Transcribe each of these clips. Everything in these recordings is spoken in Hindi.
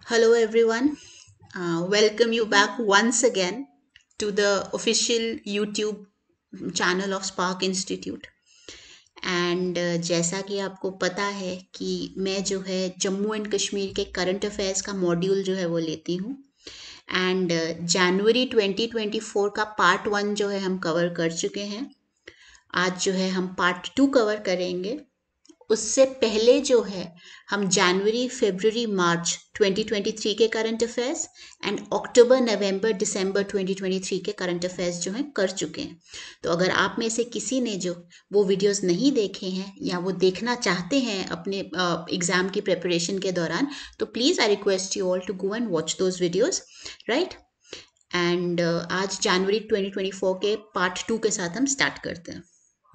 Hello, everyone. Welcome you back once again to the official YouTube channel of Spark Institute. And जैसा कि आपको पता है कि मैं जो है जम्मू एंड कश्मीर के करंट अफेयर्स का मॉड्यूल जो है वो लेती हूँ। एंड जनवरी 2024 का पार्ट 1 जो है हम कवर कर चुके हैं। आज जो है हम पार्ट 2 कवर करेंगे। उससे पहले जो है हम जनवरी फरवरी मार्च 2023 के करंट अफेयर्स एंड अक्टूबर नवंबर दिसंबर 2023 के करंट अफेयर्स जो हैं कर चुके हैं। तो अगर आप में से किसी ने जो वो वीडियोस नहीं देखे हैं या वो देखना चाहते हैं अपने एग्जाम की प्रिपरेशन के दौरान, तो please I request you all to go and watch those videos, right. एंड आज जनवरी 2024 के पार्ट 2 के साथ हम स्टार्ट करते हैं।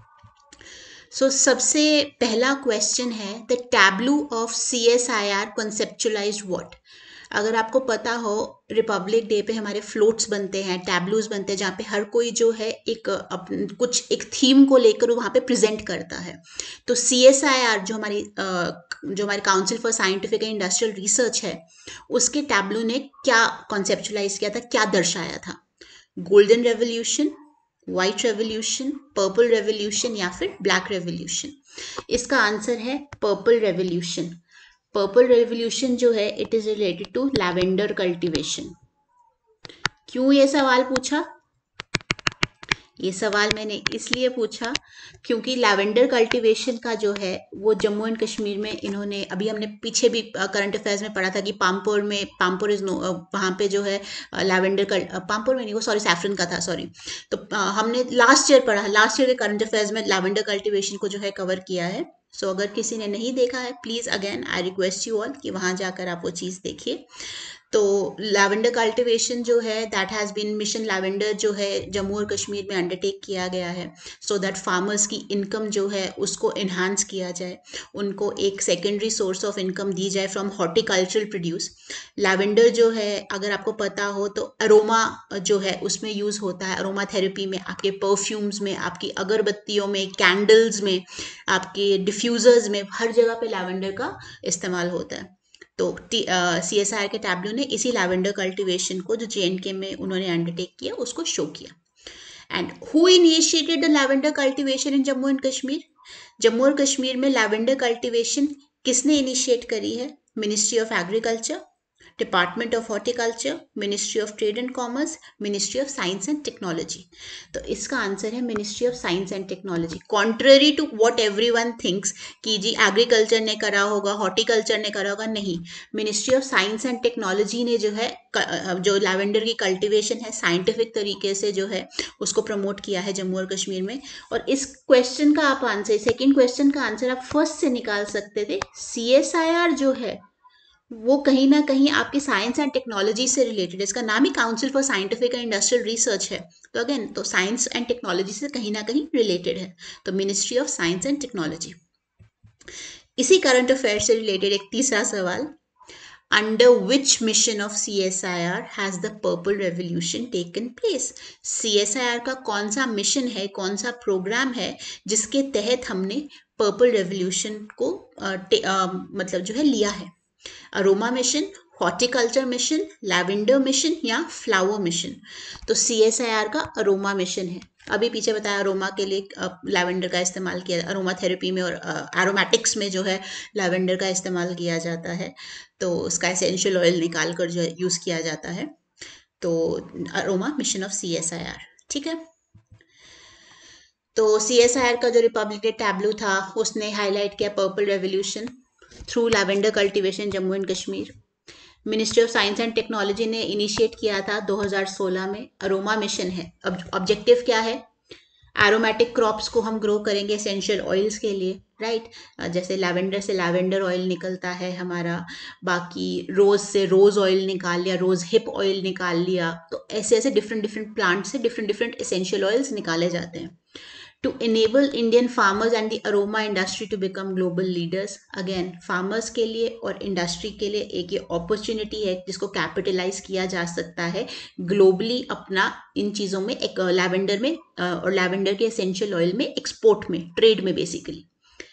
सबसे पहला क्वेश्चन है the tableau of CSIR conceptualised what. अगर आपको पता हो, रिपब्लिक डे पे हमारे फ्लोट्स बनते हैं, टैब्लूज बनते हैं, जहाँ पे हर कोई जो है कुछ एक थीम को लेकर वहाँ पे प्रेजेंट करता है। तो CSIR जो हमारी council for scientific and industrial research है, उसके टैब्लू ने क्या कॉन्सेप्चुलाइज किया था, क्या दर्शाया था? Golden revolution, white revolution, purple revolution या फिर ब्लैक रेवोल्यूशन? इसका आंसर है पर्पल रेवोल्यूशन। पर्पल रेवोल्यूशन जो है it is related to lavender cultivation. क्यों ये सवाल पूछा? ये सवाल मैंने इसलिए पूछा क्योंकि लैवेंडर कल्टीवेशन का जो है वो जम्मू एंड कश्मीर में इन्होंने, अभी हमने पीछे भी करंट अफेयर्स में पढ़ा था कि पामपुर इज नो, वहाँ पे जो है पामपुर में नहीं, वो सॉरी सैफरन का था, सॉरी। तो हमने लास्ट ईयर के करंट अफेयर्स में लैवेंडर कल्टीवेशन को जो है कवर किया है। अगर किसी ने नहीं देखा है, please again I request you all कि वहाँ जाकर आप वो चीज़ देखिए। तो लैवेंडर कल्टीवेशन जो है that has been mission lavender जो है जम्मू और कश्मीर में अंडरटेक किया गया है, सो दैट फार्मर्स की इनकम जो है उसको इन्हांस किया जाए, उनको एक सेकेंडरी सोर्स ऑफ इनकम दी जाए फ्रॉम हॉर्टिकल्चरल प्रोड्यूस। लैवेंडर जो है, अगर आपको पता हो तो अरोमा जो है उसमें यूज़ होता है, अरोमा थेरेपी में, आपके परफ्यूम्स में, आपकी अगरबत्तियों में, कैंडल्स में, आपके डिफ्यूज़र्स में, हर जगह पे लैवेंडर का इस्तेमाल होता है। तो CSIR के टैब्लू ने इसी लैवेंडर कल्टीवेशन को जो JNK में उन्होंने अंडरटेक किया उसको शो किया। And who initiated the lavender cultivation in Jammu and Kashmir? Jammu और कश्मीर में लैवेंडर कल्टीवेशन किसने इनिशिएट करी है? Ministry of agriculture, department of horticulture, ministry of trade and commerce, ministry of science and technology. तो इसका आंसर है ministry of science and technology. Contrary to what everyone thinks कि जी एग्रीकल्चर ने करा होगा, हॉर्टिकल्चर ने करा होगा, नहीं। Ministry of science and technology ने जो है जो लैवेंडर की कल्टीवेशन है साइंटिफिक तरीके से जो है उसको प्रमोट किया है जम्मू और कश्मीर में। और इस क्वेश्चन का आप आंसर, सेकेंड क्वेश्चन का आंसर आप फर्स्ट से निकाल सकते थे। CSIR जो है वो कहीं ना कहीं आपकी साइंस एंड टेक्नोलॉजी से रिलेटेड है। इसका नाम ही council for scientific and industrial research है। तो अगेन तो साइंस एंड टेक्नोलॉजी से कहीं ना कहीं रिलेटेड है। तो ministry of science and technology. इसी करंट अफेयर से रिलेटेड एक तीसरा सवाल, under which mission of CSIR has the purple revolution taken place? CSIR का कौन सा मिशन है, कौन सा प्रोग्राम है जिसके तहत हमने पर्पल रेवोल्यूशन को मतलब जो है लिया है? Aroma mission, horticulture mission, lavender mission या फ्लावर मिशन? तो CSIR का अरोमा मिशन है। अभी पीछे बताया अरोमा के लिए लैवेंडर का इस्तेमाल किया, अरोमा थेरेपी में और एरोमेटिक्स में जो है लैवेंडर का इस्तेमाल किया जाता है। तो उसका एसेंशियल ऑयल निकाल कर जो यूज़ किया जाता है। तो अरोमा मिशन ऑफ CSIR, ठीक है। तो CSIR का जो रिपब्लिक डे टैब्लू था उसने हाईलाइट किया purple revolution through lavender cultivation Jammu and Kashmir. Ministry of science and technology ने इनिशिएट किया था 2016 में। अरोमा मिशन है, अब ऑब्जेक्टिव क्या है? एरोमेटिक क्रॉप्स को हम ग्रो करेंगे एसेंशियल ऑयल्स के लिए, राइट। जैसे लैवेंडर से लैवेंडर ऑयल निकलता है हमारा, बाकी रोज से रोज ऑयल निकाल लिया, रोज हिप ऑयल निकाल लिया। तो ऐसे ऐसे डिफरेंट डिफरेंट प्लांट से डिफरेंट डिफरेंट एसेंशियल ऑयल्स निकाले जाते हैं to enable Indian farmers and the aroma industry to become global leaders। Again farmers के लिए और इंडस्ट्री के लिए एक ये अपॉर्चुनिटी है जिसको कैपिटलाइज किया जा सकता है ग्लोबली, अपना इन चीज़ों में एक लैवेंडर में और लैवेंडर के एसेंशियल ऑयल में एक्सपोर्ट में, ट्रेड में basically.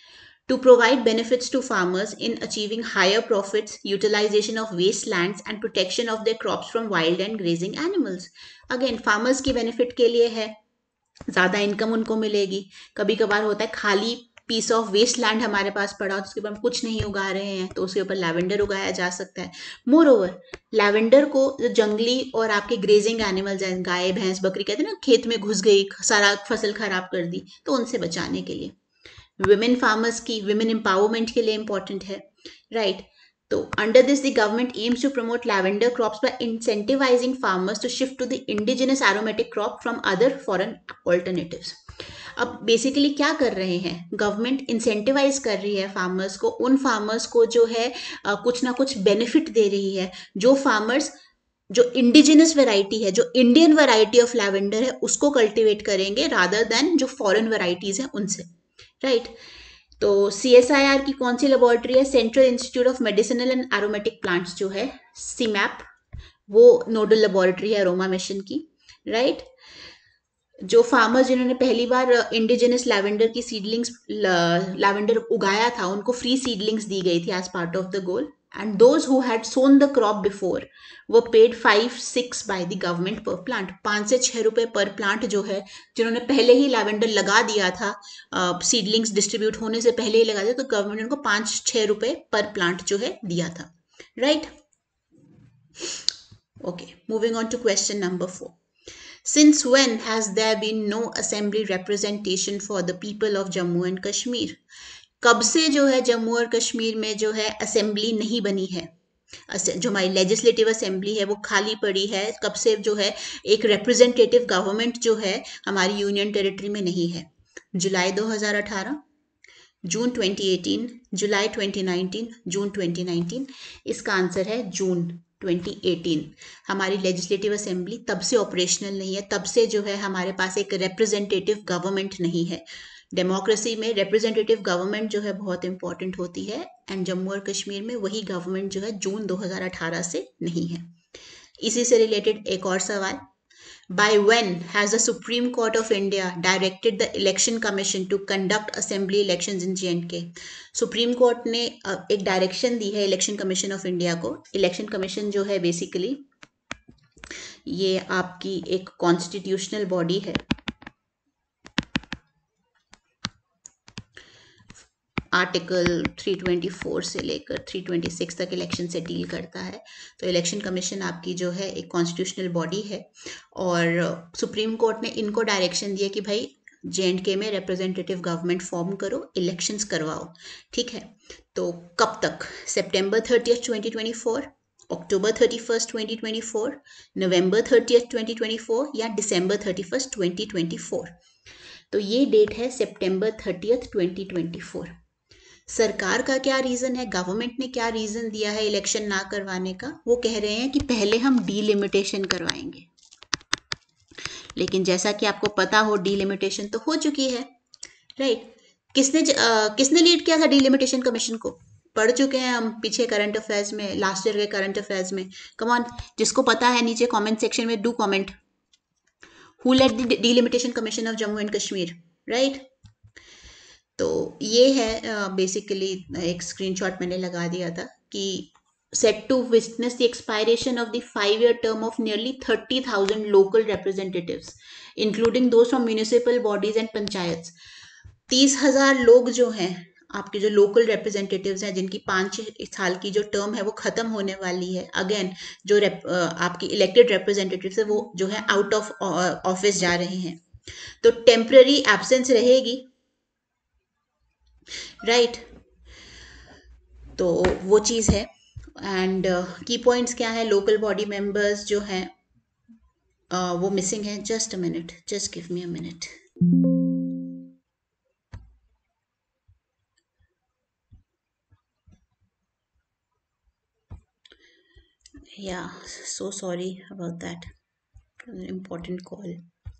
to provide benefits to farmers in achieving higher profits, utilization of wastelands and protection of their crops from wild and grazing animals. Again, farmers की benefit के लिए है, ज़्यादा इनकम उनको मिलेगी. कभी कभार होता है खाली पीस ऑफ वेस्ट लैंड हमारे पास पड़ा हो, उसके ऊपर हम कुछ नहीं उगा रहे हैं, तो उसके ऊपर लैवेंडर उगाया जा सकता है. मोर ओवर, लैवेंडर को जो जंगली और आपके ग्रेजिंग एनिमल्स हैं, गाय भैंस बकरी कहते हैं ना, खेत में घुस गई, सारा फसल खराब कर दी, तो उनसे बचाने के लिए. विमेन फार्मर्स की विमेन एम्पावरमेंट के लिए इंपॉर्टेंट है, राइट. तो under this the government aims to promote lavender crops by incentivising farmers to shift to the indigenous aromatic crop from other foreign alternatives. अब बेसिकली क्या कर रहे हैं, गवर्नमेंट इंसेंटिवाइज कर रही है फार्मर्स को, उन फार्मर्स को जो है कुछ ना कुछ बेनिफिट दे रही है. जो फार्मर्स जो इंडिजिनस वेराइटी है, जो इंडियन वेराइटी ऑफ लैवेंडर है, उसको कल्टीवेट करेंगे रादर देन जो फॉरेन वेराइटीज हैं उनसे, राइट. तो CSIR की कौन सी लेबोरेटरी है, central institute of medicinal and aromatic plants जो है CMAP, वो नोडल लेबोरेटरी है अरोमा मिशन की, राइट. जो फार्मर्स जिन्होंने पहली बार इंडिजिनस लैवेंडर की सीडलिंग्स लैवेंडर उगाया था, उनको फ्री सीडलिंग्स दी गई थी as part of the goal. And those who had sown the crop before वो paid 5-6 by the government per plant. 5 से 6 रुपए पर प्लांट जो है, जिन्होंने पहले ही लैवेंडर लगा दिया था, सीडलिंग्स डिस्ट्रीब्यूट होने से पहले ही लगा दिया, तो गवर्नमेंट ने उनको 5-6 रुपए पर प्लांट जो है दिया था, right. Okay, moving on to question number 4. Since when has there been no assembly representation for the people of Jammu and Kashmir? कब से जो है जम्मू और कश्मीर में जो है असेंबली नहीं बनी है, जो हमारी लेजिस्लेटिव असेंबली है वो खाली पड़ी है. कब से जो है एक रिप्रेजेंटेटिव गवर्नमेंट जो है हमारी यूनियन टेरिटरी में नहीं है? जुलाई 2018, जून 2018, जुलाई 2019, जून 2019. इसका आंसर है जून 2018. हमारी लेजिस्लेटिव असेंबली तब से ऑपरेशनल नहीं है, तब से जो है हमारे पास एक रिप्रेजेंटेटिव गवर्नमेंट नहीं है. डेमोक्रेसी में रिप्रेजेंटेटिव गवर्नमेंट जो है बहुत इंपॉर्टेंट होती है, एंड जम्मू और कश्मीर में वही गवर्नमेंट जो है जून 2018 से नहीं है. इसी से रिलेटेड एक और सवाल. By when has the Supreme Court of India directed the Election Commission to conduct assembly elections in J&K? Supreme Court ने एक डायरेक्शन दी है इलेक्शन कमीशन ऑफ इंडिया को. इलेक्शन कमीशन जो है बेसिकली ये आपकी एक कॉन्स्टिट्यूशनल बॉडी है. आर्टिकल 324 से लेकर 326 तक इलेक्शन से डील करता है. तो इलेक्शन कमीशन आपकी जो है एक कॉन्स्टिट्यूशनल बॉडी है, और सुप्रीम कोर्ट ने इनको डायरेक्शन दिया कि भाई J&K में रिप्रेजेंटेटिव गवर्नमेंट फॉर्म करो, इलेक्शंस करवाओ, ठीक है. तो कब तक? सितंबर 30, 2024, अक्टूबर 31, 2024, नवंबर 30, 2024 या दिसंबर 31, 2024. तो ये डेट है सितंबर 30, 2024. सरकार का क्या रीजन है, गवर्नमेंट ने क्या रीजन दिया है इलेक्शन ना करवाने का? वो कह रहे हैं कि पहले हम डीलिमिटेशन करवाएंगे. लेकिन जैसा कि आपको पता हो डीलिमिटेशन तो हो चुकी है, राइट. किसने लीड किया था डीलिमिटेशन कमीशन को? पढ़ चुके हैं हम पीछे करंट अफेयर्स में, लास्ट ईयर के करंट अफेयर्स में. कम ऑन, जिसको पता है नीचे कमेंट सेक्शन में do comment. Who led the delimitation commission of Jammu and Kashmir, right. तो ये है बेसिकली एक स्क्रीनशॉट मैंने लगा दिया था कि set to witness the expiration of the 5-year term of nearly 30,000 local representatives, including those from municipal bodies and panchayats. 30,000 लोग जो हैं आपके जो लोकल रिप्रेजेंटेटिव्स हैं, जिनकी 5 साल की जो टर्म है वो खत्म होने वाली है. अगेन जो आपकी इलेक्टेड रिप्रेजेंटेटिव्स है वो जो है आउट ऑफ ऑफिस जा रहे हैं, तो टेम्पररी एब्सेंस रहेगी, राइट. तो वो चीज़ है. एंड की पॉइंट्स क्या है, लोकल बॉडी मेंबर्स जो हैं वो मिसिंग है. Just a minute, just give me a minute. Yeah so sorry about that, important call.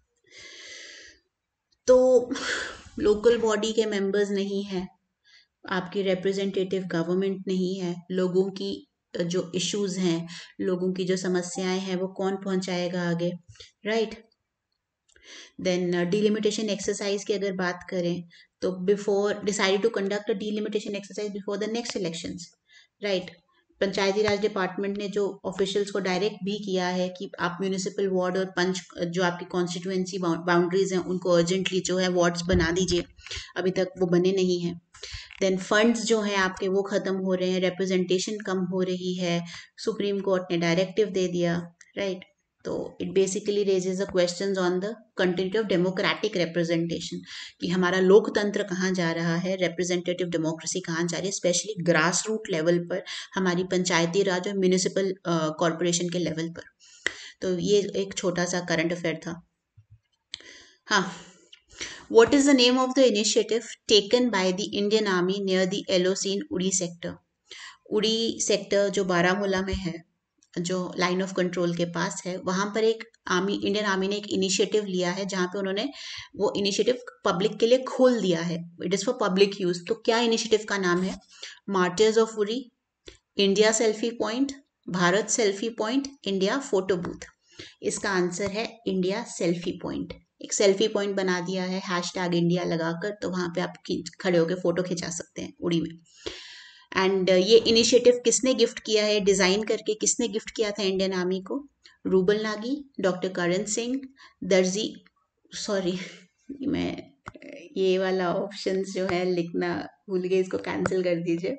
तो लोकल बॉडी के मेंबर्स नहीं है, आपकी रिप्रेजेंटेटिव गवर्नमेंट नहीं है, लोगों की जो इश्यूज हैं, लोगों की जो समस्याएं हैं वो कौन पहुंचाएगा आगे, राइट. देन डिलिमिटेशन एक्सरसाइज की अगर बात करें तो before decided to conduct a delimitation exercise before the next elections, right. Panchayati Raj department ने जो ऑफिशियल्स को डायरेक्ट भी किया है कि आप म्यूनिसिपल वार्ड और पंच जो आपकी कॉन्स्टिट्यूएंसी बाउंड्रीज हैं उनको अर्जेंटली जो है वार्ड्स बना दीजिए, अभी तक वो बने नहीं हैं। देन फंड्स जो हैं आपके वो ख़त्म हो रहे हैं, रिप्रेजेंटेशन कम हो रही है, सुप्रीम कोर्ट ने डायरेक्टिव दे दिया, राइट। तो it basically raises the questions on the continuity of democratic representation कि हमारा लोकतंत्र कहाँ जा रहा है, रिप्रेजेंटेटिव डेमोक्रेसी कहाँ जा रही है, स्पेशली ग्रास रूट लेवल पर, हमारी पंचायती राज और म्यूनिसिपल कॉरपोरेशन के लेवल पर। तो ये एक छोटा सा करंट अफेयर था। हाँ, what is the name of the initiative taken by the Indian Army near the LOC in Uri sector? Uri sector जो बारामूला में है, जो लाइन ऑफ कंट्रोल के पास है, वहां पर एक इंडियन आर्मी ने एक इनिशिएटिव लिया है जहां पे उन्होंने वो इनिशिएटिव पब्लिक के लिए खोल दिया है। It is for public use. तो क्या इनिशिएटिव का नाम है? Martyrs of Uri, India selfie point, Bharat selfie point, India photo booth. इसका आंसर है इंडिया सेल्फी पॉइंट। एक सेल्फी पॉइंट बना दिया है हैशटैग इंडिया लगाकर, तो वहां पे आप खड़े होकर फोटो खिंचा सकते हैं उड़ी में। एंड ये इनिशिएटिव किसने गिफ्ट किया है, डिजाइन करके किसने गिफ्ट किया था इंडियन आर्मी को? रूबल नागी, डॉक्टर करण सिंह, दर्जी, सॉरी मैं ये वाला ऑप्शन जो है लिखना भूल गई, इसको कैंसिल कर दीजिए।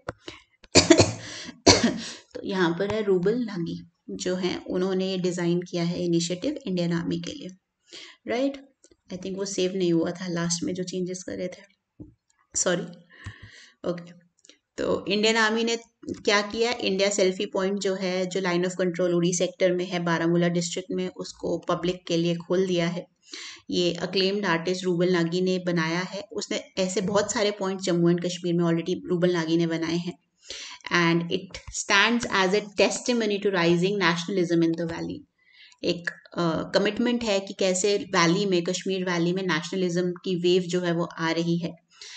तो यहाँ पर है रूबल नागी जो है, उन्होंने ये डिजाइन किया है इनिशिएटिव इंडियन आर्मी के लिए, राइट। आई थिंक वो सेव नहीं हुआ था लास्ट में जो चेंजेस करे थे, सॉरी। ओके, तो इंडियन आर्मी ने क्या किया, इंडिया सेल्फी पॉइंट जो है, जो line of control Uri sector में है बारामूला डिस्ट्रिक्ट में, उसको पब्लिक के लिए खोल दिया है। ये अक्लेम्ड आर्टिस्ट रूबल नागी ने बनाया है। उसने ऐसे बहुत सारे पॉइंट जम्मू एंड कश्मीर में ऑलरेडी रूबल नागी ने बनाए हैं। And it stands as a testimony to rising nationalism in the valley. एक कमिटमेंट है कि कैसे वैली में, कश्मीर वैली में नेशनलिज्म की वेव जो है वो आ रही है।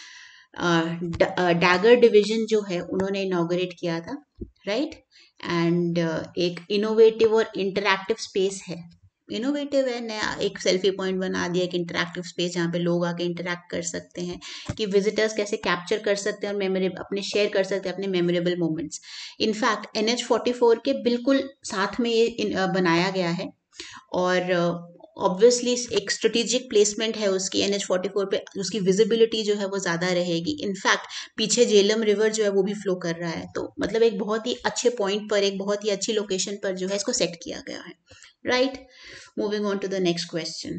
डैगर डिवीजन जो है उन्होंने इनॉग्रेट किया था, राइट। एंड एक इनोवेटिव और इंटरैक्टिव स्पेस है, इनोवेटिव है, नया एक सेल्फी पॉइंट बना दिया, एक इंटरैक्टिव स्पेस जहाँ पे लोग आके इंटरैक्ट कर सकते हैं, कि विजिटर्स कैसे कैप्चर कर सकते हैं और मेमोरेबल अपने शेयर कर सकते हैं अपने मेमोरेबल मोमेंट्स। इनफैक्ट NH-44 के बिल्कुल साथ में ये बनाया गया है, और ऑब्वियसली एक स्ट्रेटेजिक प्लेसमेंट है उसकी NH-44 पे, उसकी विजिबिलिटी जो है वो ज़्यादा रहेगी। इनफैक्ट पीछे झेलम रिवर जो है वो भी फ्लो कर रहा है, तो मतलब एक बहुत ही अच्छे पॉइंट पर, एक बहुत ही अच्छी लोकेशन पर जो है इसको सेट किया गया है, right. Moving on to the next question,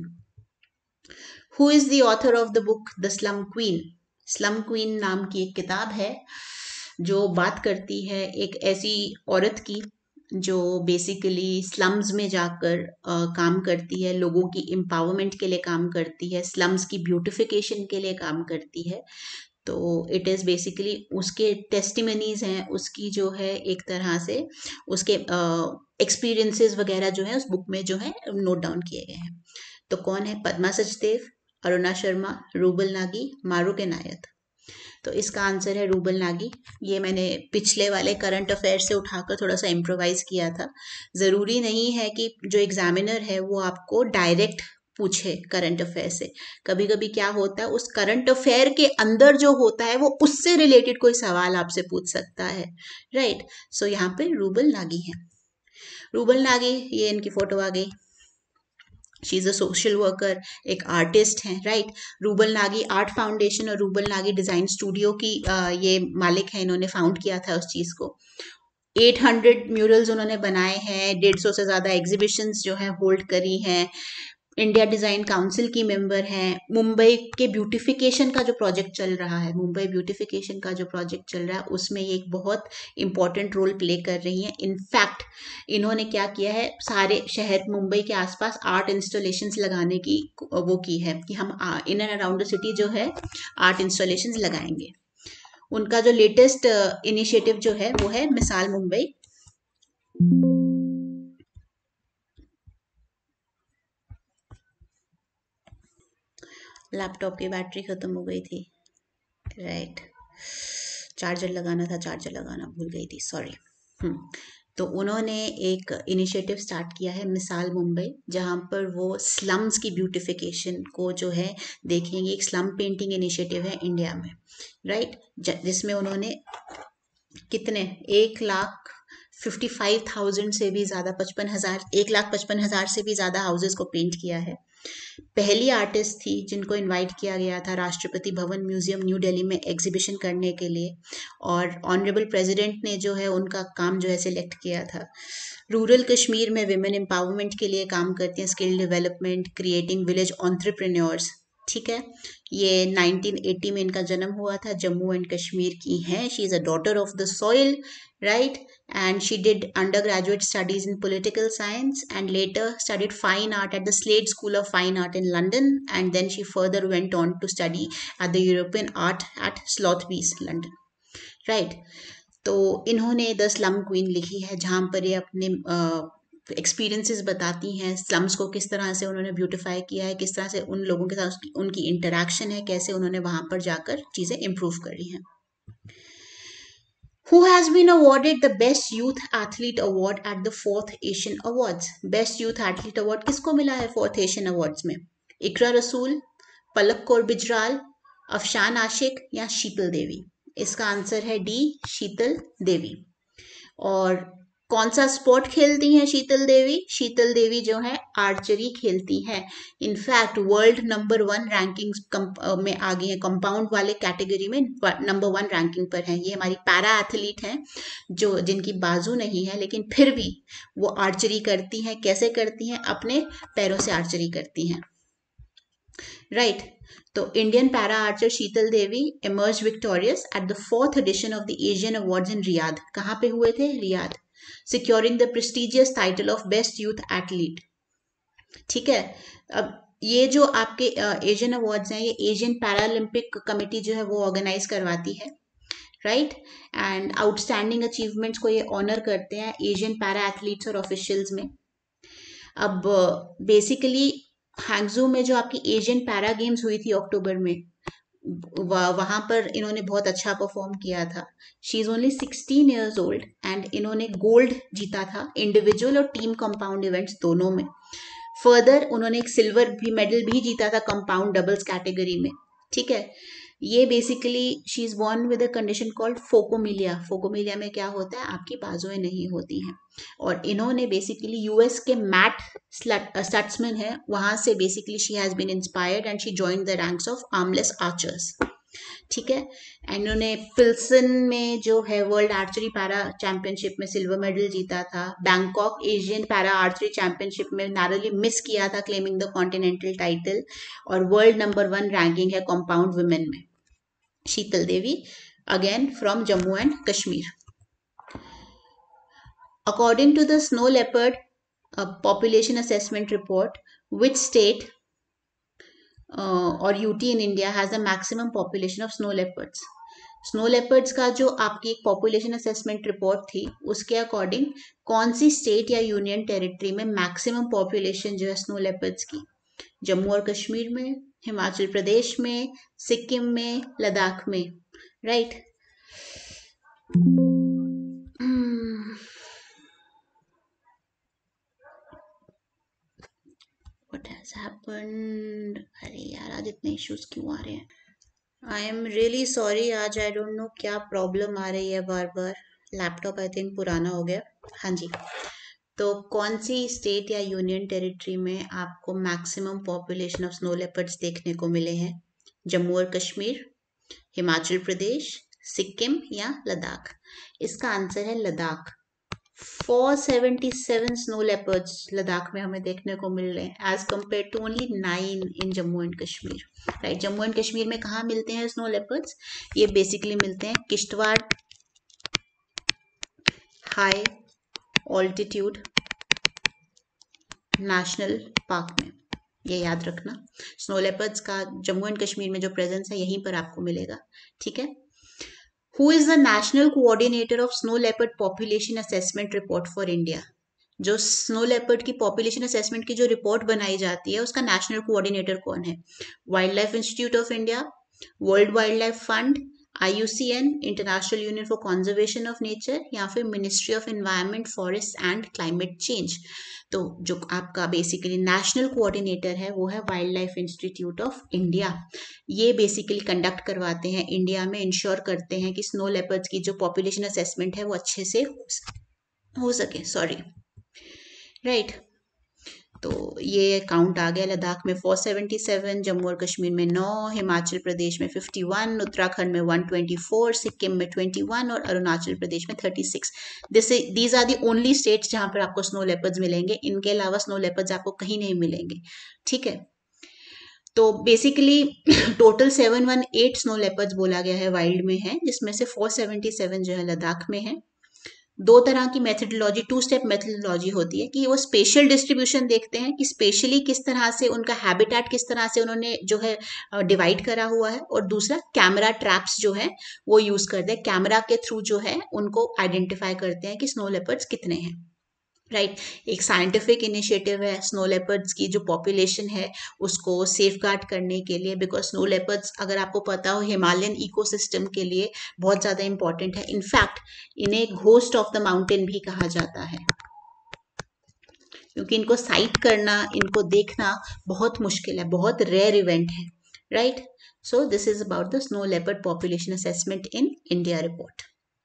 who is the author of the book the slum queen? Slum queen नाम की एक किताब है जो बात करती है एक ऐसी औरत की जो बेसिकली स्लम्स में जाकर काम करती है, लोगों की एम्पावरमेंट के लिए काम करती है, स्लम्स की ब्यूटिफिकेशन के लिए काम करती है। तो इट इज़ बेसिकली उसके टेस्टिमनीज हैं, उसकी जो है एक तरह से उसके एक्सपीरियंसेस वगैरह जो है उस बुक में जो है नोट डाउन किए गए हैं। तो कौन है? पद्मा सचदेव, अरुणा शर्मा, रूबल नागी, मारूक इनायत। तो इसका आंसर है रूबल नागी। ये मैंने पिछले वाले करंट अफेयर से उठाकर थोड़ा सा इम्प्रोवाइज किया था। ज़रूरी नहीं है कि जो एग्जामिनर है वो आपको डायरेक्ट पूछे करंट अफेयर से, कभी कभी क्या होता है उस करंट अफेयर के अंदर जो होता है वो उससे रिलेटेड कोई सवाल आपसे पूछ सकता है, राइट। सो यहाँ पे रूबल नागी है। रूबल नागी, ये इनकी फोटो आ गई, she is a social worker, एक आर्टिस्ट हैं, right. Rubal Nagi art foundation और रूबल नागी डिज़ाइन स्टूडियो की ये मालिक है, इन्होंने फाउंड किया था उस चीज़ को। 800 म्यूरल्स उन्होंने बनाए हैं, 150 से ज़्यादा एग्जीबिशंस जो है होल्ड करी हैं, इंडिया डिज़ाइन काउंसिल की मेंबर हैं। मुंबई के ब्यूटिफिकेशन का जो प्रोजेक्ट चल रहा है, मुंबई ब्यूटिफिकेशन का जो प्रोजेक्ट चल रहा है उसमें ये एक बहुत इंपॉर्टेंट रोल प्ले कर रही हैं। इनफैक्ट इन्होंने क्या किया है, सारे शहर मुंबई के आसपास आर्ट इंस्टॉलेशंस लगाने की वो की है कि हम in and around the city जो है आर्ट इंस्टॉलेशंस लगाएंगे। उनका जो लेटेस्ट इनिशिएटिव जो है वो है मिसाल मुंबई। लैपटॉप की बैटरी खत्म हो गई थी, राइट। चार्जर लगाना था, चार्जर लगाना भूल गई थी, सॉरी। तो उन्होंने एक इनिशिएटिव स्टार्ट किया है मिसाल मुंबई, जहाँ पर वो स्लम्स की ब्यूटिफिकेशन को जो है देखेंगे। एक स्लम पेंटिंग इनिशिएटिव है इंडिया में, राइट, जिसमें उन्होंने कितने 1,55,000 से भी ज़्यादा 55,000 1,55,000 से भी ज़्यादा हाउसेस को पेंट किया है। पहली आर्टिस्ट थी जिनको इनवाइट किया गया था राष्ट्रपति भवन म्यूजियम न्यू दिल्ली में एग्जीबिशन करने के लिए, और ऑनरेबल प्रेसिडेंट ने जो है उनका काम जो है सिलेक्ट किया था। रूरल कश्मीर में विमेन एम्पावरमेंट के लिए काम करती हैं, skill development, creating village entrepreneurs. ठीक है, ये 1980 में इनका जन्म हुआ था, जम्मू एंड कश्मीर की हैं। She is a daughter of the soil, right, and she did undergraduate studies in political science and later studied fine art at the Slade School of Fine Art in London, and then she further went on to study at the European Art at Sotheby's London, right। तो इन्होंने द स्लम क्वीन लिखी है, जहाँ पर ये अपने एक्सपीरियंसेस बताती हैं, स्लम्स को किस तरह से उन्होंने ब्यूटिफाई किया है, किस तरह से उन लोगों के साथ उनकी इंटरेक्शन है, कैसे उन्होंने वहाँ पर जाकर चीज़ें इम्प्रूव करी हैं। Who has been awarded the Best Youth Athlete Award at the 4th Asian Awards? Best Youth Athlete Award किसको मिला है 4th Asian Awards में? इकरा रसूल, पलक कौर बिजराल, अफशान आशिक या शीतल देवी? इसका आंसर है डी, शीतल देवी। और कौन सा स्पोर्ट खेलती हैं शीतल देवी? शीतल देवी जो है आर्चरी खेलती हैं। इनफैक्ट वर्ल्ड नंबर 1 रैंकिंग में आ गई है, कंपाउंड वाले कैटेगरी में नंबर 1 रैंकिंग पर है। ये हमारी पैरा एथलीट हैं जो जिनकी बाजू नहीं है, लेकिन फिर भी वो आर्चरी करती हैं। कैसे करती हैं? अपने पैरों से आर्चरी करती हैं, राइट। तो Indian para archer Sheetal Devi emerged victorious at the 4th edition of the Asian Awards in Riyadh। कहाँ पे हुए थे? Riyadh. Securing the prestigious title of Best Youth Athlete। ठीक है, अब ये जो आपके एशियन अवार्ड्स हैं, ये एशियन पैरालंपिक कमेटी जो है वो ऑर्गेनाइज करवाती है, राइट। एंड आउटस्टैंडिंग अचीवमेंट्स को ये ऑनर करते हैं एशियन पैरा एथलीट्स और ऑफिशियल्स में। अब बेसिकली हैंगजू में जो आपकी एशियन पैरा गेम्स हुई थी अक्टूबर में, वहां पर इन्होंने बहुत अच्छा परफॉर्म किया था। She is only 16 years old and इन्होंने गोल्ड जीता था इंडिविजुअल और टीम कंपाउंड इवेंट्स दोनों में। फर्दर उन्होंने एक सिल्वर भी मेडल भी जीता था कंपाउंड डबल्स कैटेगरी में। ठीक है, ये basically she is born with a condition called phocomelia. Phocomelia में क्या होता है? आपकी बाजुएं नहीं होती हैं। और इन्होंने बेसिकली यूएस के मैट स्टट्समैन है, वहां से basically she has been inspired and she joined the ranks of armless archers. ठीक है, इन्होंने पिल्सन में जो है वर्ल्ड आर्चरी पैरा चैंपियनशिप में सिल्वर मेडल जीता था। Bangkok Asian para archery championship में नारली मिस किया था, क्लेमिंग द कॉन्टिनेंटल टाइटल। और वर्ल्ड नंबर 1 रैंकिंग है कंपाउंड वुमेन में। Sheetal Devi, again from Jammu and Kashmir. According to the snow leopard population assessment report, which state और UT in India has the maximum population of snow leopards? Snow leopards का जो आपकी एक पॉपुलेशन असेसमेंट रिपोर्ट थी, उसके अकॉर्डिंग कौन सी स्टेट या यूनियन टेरिटरी में मैक्सिमम पॉपुलेशन जो है स्नो लेपर्ड्स की? जम्मू और कश्मीर में, हिमाचल प्रदेश में, सिक्किम में, लद्दाख में, राइट। What has happened? अरे यार, आज इतने इश्यूज क्यों आ रहे हैं? आई एम रियली सॉरी, आज आई डोंट नो क्या प्रॉब्लम आ रही है बार बार। लैपटॉप आई थिंक पुराना हो गया। हाँ जी, तो कौन सी स्टेट या यूनियन टेरिटरी में आपको maximum population of snow leopards देखने को मिले हैं? जम्मू और कश्मीर, हिमाचल प्रदेश, सिक्किम या लद्दाख? इसका आंसर है लद्दाख। 477 स्नो लेपर्ड्स लद्दाख में हमें देखने को मिल रहे हैं, as compare to only 9 in Jammu and Kashmir, right. Jammu and Kashmir में कहाँ मिलते हैं स्नो लेपर्ड्स? ये बेसिकली मिलते हैं Kishtwar high altitude national park में। ये याद रखना, स्नो लेपर्ड्स का जम्मू एंड कश्मीर में जो प्रेजेंस है यहीं पर आपको मिलेगा। ठीक है। Who is the national coordinator of snow leopard population assessment report for India? जो स्नो लेपर्ड की पॉपुलेशन असेसमेंट की जो रिपोर्ट बनाई जाती है, उसका नेशनल कोऑर्डिनेटर कौन है? Wildlife institute of India, world wildlife fund, IUCN international union for conservation of nature, या फिर ministry of environment, forest and climate change. तो जो आपका बेसिकली नेशनल कोऑर्डिनेटर है वो है wildlife institute of India. ये बेसिकली कंडक्ट करवाते हैं इंडिया में, इंश्योर करते हैं कि स्नो लेपर्ड्स की जो पॉपुलेशन असेसमेंट है वो अच्छे से हो सके, सॉरी, राइट। तो ये काउंट आ गया, लद्दाख में 477, जम्मू और कश्मीर में 9, हिमाचल प्रदेश में 51, उत्तराखंड में 124, सिक्किम में 21 और अरुणाचल प्रदेश में 36। These are the only states जहां पर आपको स्नो लेपर्ड्स मिलेंगे। इनके अलावा स्नो लेपर्ड्स आपको कहीं नहीं मिलेंगे, ठीक है। तो बेसिकली टोटल 718 स्नो लेपर्ड्स बोला गया है वाइल्ड में है, जिसमें से 477 जो है लद्दाख में है। दो तरह की मेथडोलॉजी, 2 स्टेप मेथडोलॉजी होती है कि वो स्पेशल डिस्ट्रीब्यूशन देखते हैं कि स्पेशली किस तरह से उनका हैबिटेट, किस तरह से उन्होंने जो है डिवाइड करा हुआ है, और दूसरा कैमरा ट्रैप्स जो है वो यूज करते हैं। कैमरा के थ्रू जो है उनको आइडेंटिफाई करते हैं कि स्नो लेपर्ड्स कितने हैं, राइट। एक साइंटिफिक इनिशिएटिव है स्नो लेपर्ड्स की जो पॉपुलेशन है उसको सेफ गार्ड करने के लिए, बिकॉज स्नो लेपर्ड्स अगर आपको पता हो हिमालयन इकोसिस्टम के लिए बहुत ज़्यादा इंपॉर्टेंट है। इनफैक्ट इन्हें घोस्ट ऑफ द माउंटेन भी कहा जाता है, क्योंकि इनको साइट करना, इनको देखना बहुत मुश्किल है, बहुत रेयर इवेंट है, right. So this is about the snow leopard population assessment in India report.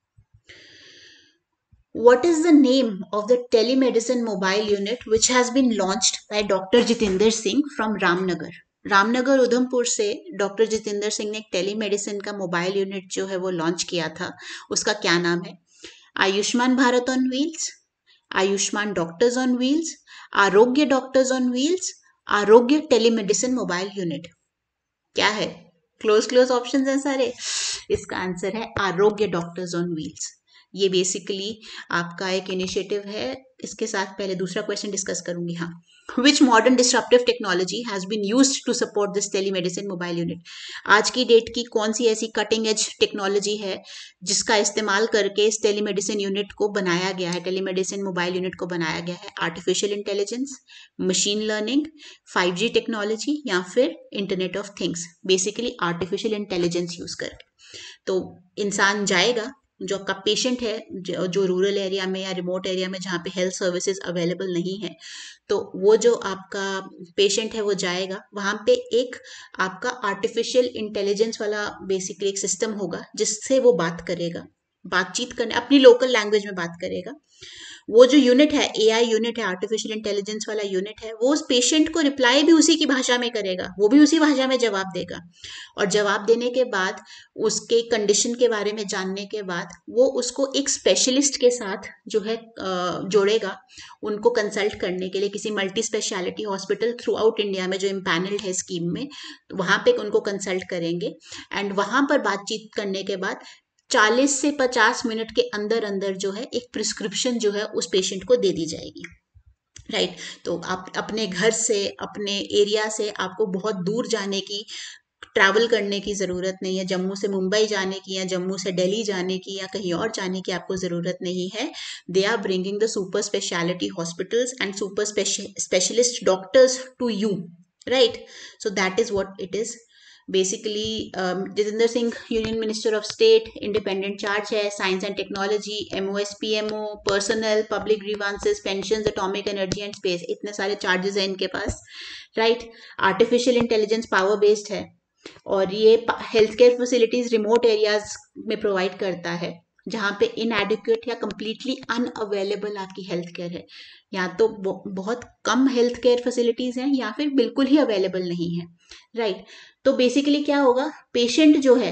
What is the name of the telemedicine mobile unit which has been launched by Dr. Jitinder Singh from Ramnagar? Ramnagar Udhampur से डॉक्टर जितेंद्र सिंह ने एक टेलीमेडिसिन का मोबाइल यूनिट जो है वो लॉन्च किया था। उसका क्या नाम है? Ayushman Bharat on wheels, Ayushman doctors on wheels, Arogya doctors on wheels, Arogya telemedicine mobile unit. क्या है? क्लोज ऑप्शंस हैं सारे। इसका आंसर है आरोग्य डॉक्टर्स ऑन व्हील्स। ये बेसिकली आपका एक इनिशिएटिव है। इसके साथ पहले दूसरा क्वेश्चन डिस्कस करूंगी। हाँ, which modern disruptive technology has been used to support this telemedicine mobile unit? आज की डेट की कौन सी ऐसी कटिंग एज टेक्नोलॉजी है जिसका इस्तेमाल करके इस टेलीमेडिसिन यूनिट को बनाया गया है, टेलीमेडिसिन मोबाइल यूनिट को बनाया गया है? Artificial intelligence, machine learning, 5G technology, या फिर internet of things? Basically artificial intelligence use करके। तो इंसान जाएगा, जो आपका पेशेंट है जो रूरल एरिया में या रिमोट एरिया में जहाँ पे हेल्थ सर्विसेज अवेलेबल नहीं है, तो वो जो आपका पेशेंट है वो जाएगा, वहाँ पे एक आपका आर्टिफिशियल इंटेलिजेंस वाला बेसिकली एक सिस्टम होगा जिससे वो बात करेगा, बातचीत करने अपनी लोकल लैंग्वेज में बात करेगा। वो जो यूनिट है, AI यूनिट है, आर्टिफिशियल इंटेलिजेंस वाला यूनिट है, वो उस पेशेंट को रिप्लाई भी उसी की भाषा में करेगा, वो भी उसी भाषा में जवाब देगा। और जवाब देने के बाद, उसके कंडीशन के बारे में जानने के बाद, वो उसको एक स्पेशलिस्ट के साथ जो है जोड़ेगा, उनको कंसल्ट करने के लिए किसी multi speciality hospital throughout India में जो इम्पैनल्ड है स्कीम में, वहां पे उनको कंसल्ट करेंगे। एंड वहां पर बातचीत करने के बाद 40 से 50 मिनट के अंदर अंदर जो है एक प्रिस्क्रिप्शन जो है उस पेशेंट को दे दी जाएगी, राइट। तो आप अपने घर से, अपने एरिया से आपको बहुत दूर जाने की, ट्रैवल करने की ज़रूरत नहीं है। जम्मू से मुंबई जाने की या जम्मू से दिल्ली जाने की या कहीं और जाने की आपको ज़रूरत नहीं है। They are bringing the super speciality hospitals and super specialist doctors to you, right. So that is what it is basically. Jitendra Singh union minister of state, independent charge है, science and technology, MOS PMO, personnel, public grievances, pension, atomic energy and space, इतने सारे चार्जेस हैं इनके पास, right. Artificial intelligence power based है और ये health care facilities remote areas में प्रोवाइड करता है, जहाँ पे इनएडिक्वेट या कंप्लीटली अनअवेलेबल आपकी हेल्थ केयर है, या तो बहुत कम हेल्थ केयर फैसिलिटीज हैं या फिर बिल्कुल ही अवेलेबल नहीं है, राइट। तो बेसिकली क्या होगा, पेशेंट जो है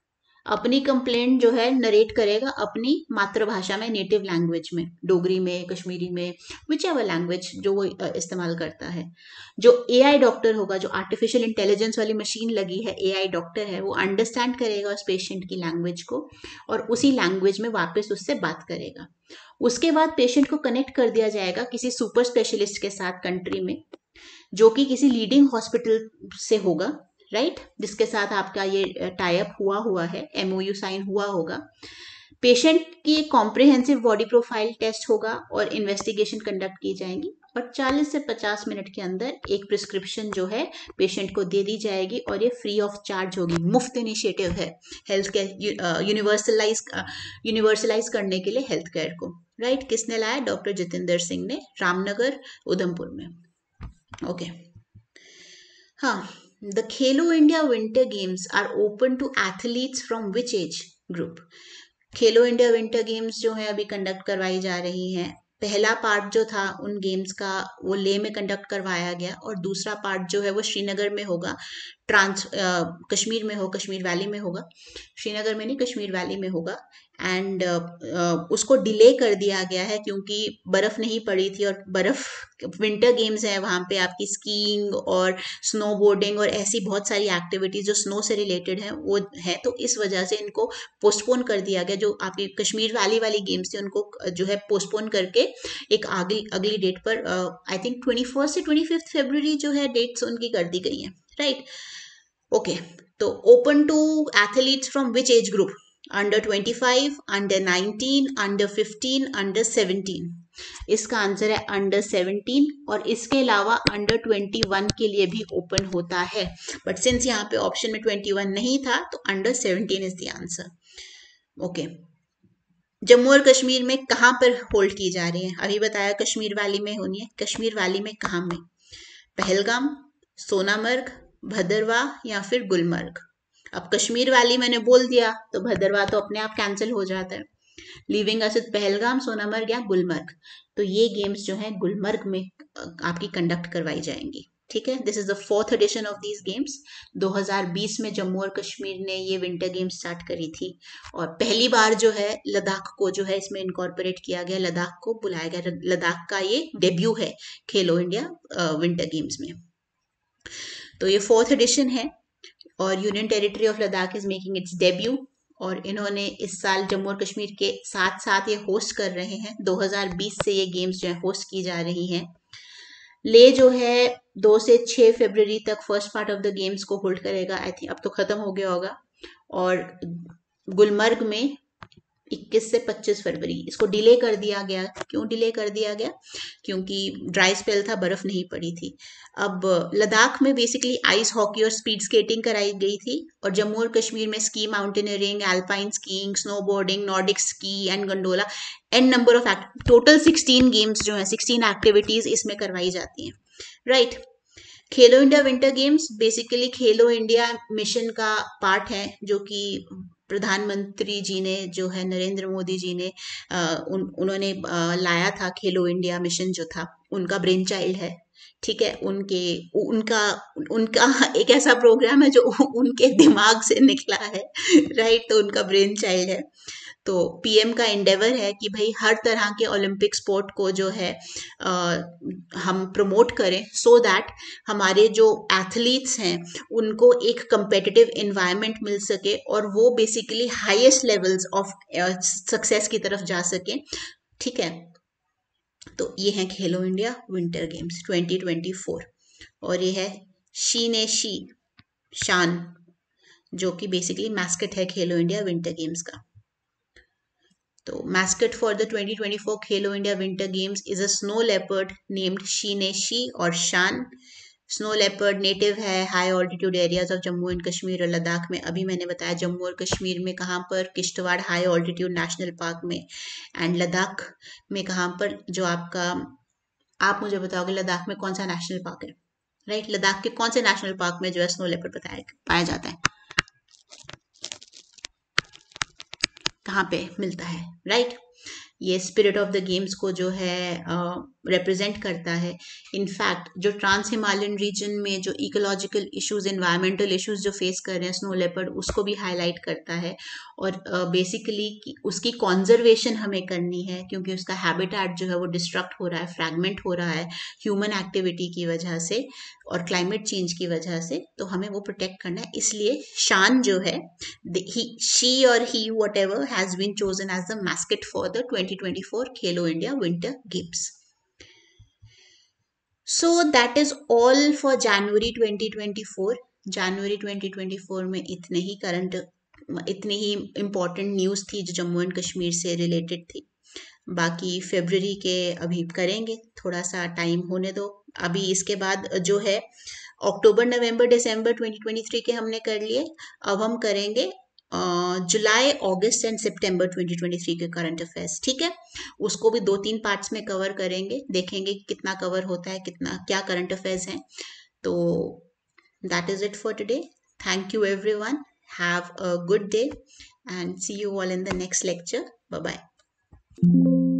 अपनी कंप्लेंट जो है नरेट करेगा अपनी मातृभाषा में, नेटिव लैंग्वेज में, डोगरी में, कश्मीरी में, विच एवर लैंग्वेज जो वो इस्तेमाल करता है। जो AI डॉक्टर होगा, जो आर्टिफिशियल इंटेलिजेंस वाली मशीन लगी है, AI डॉक्टर है, वो अंडरस्टैंड करेगा उस पेशेंट की लैंग्वेज को और उसी लैंग्वेज में वापस उससे बात करेगा। उसके बाद पेशेंट को कनेक्ट कर दिया जाएगा किसी सुपर स्पेशलिस्ट के साथ कंट्री में, जो कि किसी लीडिंग हॉस्पिटल से होगा, राइट, जिसके साथ आपका ये टाई अप हुआ है, MOU साइन हुआ होगा। पेशेंट की एक कॉम्प्रिहेंसिव बॉडी प्रोफाइल टेस्ट होगा और इन्वेस्टिगेशन कंडक्ट की जाएंगी और 40 से 50 मिनट के अंदर एक प्रिस्क्रिप्शन जो है पेशेंट को दे दी जाएगी और ये फ्री ऑफ चार्ज होगी। मुफ्त इनिशिएटिव है हेल्थ केयर यूनिवर्सलाइज करने के लिए हेल्थ केयर को। राइट, किसने लाया? डॉक्टर जितेंद्र सिंह ने, रामनगर उधमपुर में। ओके, हाँ, the Khelo India winter games are open to athletes from which age group? Khelo India winter games जो है अभी कंडक्ट करवाई जा रही हैं। पहला पार्ट जो था उन गेम्स का वो लेह में कंडक्ट करवाया गया और दूसरा पार्ट जो है वो श्रीनगर में होगा, कश्मीर में हो, कश्मीर वैली में होगा, श्रीनगर में नहीं कश्मीर वैली में होगा। एंड उसको डिले कर दिया गया है क्योंकि बर्फ नहीं पड़ी थी और बर्फ विंटर गेम्स है, वहां पे आपकी स्कीइंग और स्नो बोर्डिंग और ऐसी बहुत सारी एक्टिविटीज जो स्नो से रिलेटेड है वो है, तो इस वजह से इनको पोस्टपोन कर दिया गया। जो आपकी कश्मीर वैली वाली गेम्स थी उनको जो है पोस्टपोन करके एक अगली डेट पर आई थिंक 21 से 25 फरवरी जो है डेट्स उनकी कर दी गई हैं। राइट, ओके, तो open to athletes from which age group? Under 25, under 19, under 15, under 17। इसका आंसर है अंडर 17 और इसके अलावा अंडर 21 के लिए भी ओपन होता है, बट सिंस यहाँ पे ऑप्शन में 21 नहीं था तो under 17 is the answer. Okay, Jammu और कश्मीर में कहाँ पर होल्ड की जा रही है? अभी बताया कश्मीर वैली में होनी है, कश्मीर वैली में कहाँ में? पहलगाम, सोनामर्ग, भदरवाह या फिर गुलमर्ग? अब कश्मीर वैली मैंने बोल दिया तो भदरवाह तो अपने आप कैंसिल हो जाता है, लिविंग अस पहलगाम, सोनामर्ग या गुलमर्ग। तो ये गेम्स जो है गुलमर्ग में आपकी कंडक्ट करवाई जाएंगी। ठीक है, this is the 4th edition of these games. 2020 में जम्मू और कश्मीर ने ये विंटर गेम्स स्टार्ट करी थी और पहली बार जो है लद्दाख को जो है इसमें इनकॉर्पोरेट किया गया, लद्दाख को बुलाया गया। लद्दाख का ये डेब्यू है खेलो इंडिया विंटर गेम्स में। तो ये 4th एडिशन है और union territory of Ladakh is making its debut और इन्होंने इस साल जम्मू और कश्मीर के साथ साथ ये होस्ट कर रहे हैं। 2020 से ये गेम्स जो है होस्ट की जा रही हैं। ले जो है 2 से 6 फरवरी तक first part of the games को होल्ड करेगा, आई थिंक अब तो खत्म हो गया होगा। और गुलमर्ग में 21 से 25 फरवरी, इसको डिले कर दिया गया। क्यों डिले कर दिया गया? क्योंकि ड्राई स्पेल था, बर्फ नहीं पड़ी थी। अब लद्दाख में बेसिकली आइस हॉकी और स्पीड स्केटिंग कराई गई थी और जम्मू और कश्मीर में ski mountaineering, alpine skiing, snowboarding, nordic ski and gondola and number of total 16 games जो है 16 एक्टिविटीज इसमें करवाई जाती हैं। राइट, Khelo India winter games basically Khelo India mission का पार्ट है जो कि प्रधानमंत्री जी ने जो है नरेंद्र मोदी जी ने उन्होंने लाया था। खेलो इंडिया मिशन जो था उनका ब्रेन चाइल्ड है। ठीक है, उनका उनका एक ऐसा प्रोग्राम है जो उनके दिमाग से निकला है। राइट, तो उनका ब्रेन चाइल्ड है। तो पीएम का इंडेवर है कि भाई हर तरह के ओलंपिक स्पोर्ट को जो है हम प्रमोट करें सो दैट हमारे जो एथलीट्स हैं उनको एक कंपेटिटिव एनवायरनमेंट मिल सके और वो basically highest levels of success की तरफ जा सके। ठीक है, तो ये है खेलो इंडिया विंटर गेम्स 2024 और ये है शी ने शी शान जो कि बेसिकली मैस्कट है खेलो इंडिया विंटर गेम्स का। तो mascot for the 2024 Khelo India winter games is a snow leopard named शीनेशी और शान। स्नो लेपर्ड नेटिव है high altitude areas of Jammu and Kashmir और लद्दाख में। अभी मैंने बताया जम्मू और कश्मीर में कहाँ पर? Kishtwar high altitude national park में। एंड लद्दाख में कहाँ पर? जो आपका, आप मुझे बताओगे लद्दाख में कौन सा नेशनल पार्क है? राइट, लद्दाख के कौन से नेशनल पार्क में जो है स्नो लेपर्ड पाया जाता है? कहाँ पे मिलता है? राइट, ये स्पिरिट ऑफ द गेम्स को जो है रिप्रेजेंट करता है। इनफैक्ट जो ट्रांस हिमालयन रीजन में जो इकोलॉजिकल इश्यूज, एनवायरमेंटल इश्यूज जो फेस कर रहे हैं स्नो लेपर्ड, उसको भी हाईलाइट करता है और बेसिकली उसकी कॉन्जर्वेशन हमें करनी है क्योंकि उसका हैबिटेट जो है वो डिस्ट्रक्ट हो रहा है, फ्रैगमेंट हो रहा है ह्यूमन एक्टिविटी की वजह से और क्लाइमेट चेंज की वजह से, तो हमें वो प्रोटेक्ट करना है। इसलिए शान जो है she or he whatever has been chosen as the mascot for the 2024 Khelo India Winter Games. So that is all for January 2024. January 2024 में इतनी ही इम्पोर्टेंट न्यूज़ थी जो जम्मू एंड कश्मीर से रिलेटेड थी। बाकी फरवरी के अभी करेंगे, थोड़ा सा टाइम होने दो। अभी इसके बाद जो है अक्टूबर नवंबर दिसंबर 2023 के हमने कर लिए। अब हम करेंगे जुलाई अगस्त एंड सितंबर 2023 के करंट अफेयर्स, ठीक है। उसको भी 2-3 पार्ट्स में कवर करेंगे, देखेंगे कि कितना कवर होता है, कितना क्या करंट अफेयर्स हैं। तो that is it for today. Thank you everyone, have a good day and see you all in the next lecture. Bye bye.